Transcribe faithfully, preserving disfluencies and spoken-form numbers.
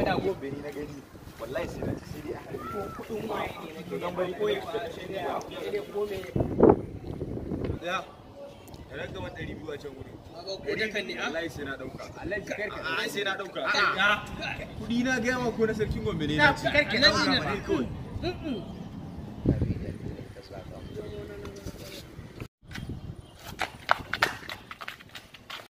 da gobe ni na gani wallahi sai na ci sai dai a harbe kudin waye ne na gidan bari koyi ba sai dai ko me ya ran gaba ɗari biyu a can gudu ko da kan ne wallahi sai na dauka Allah ji karka ai sai na dauka kudi na ga ma ko na sarkin Gombe ne na ci karka dauka ba kawai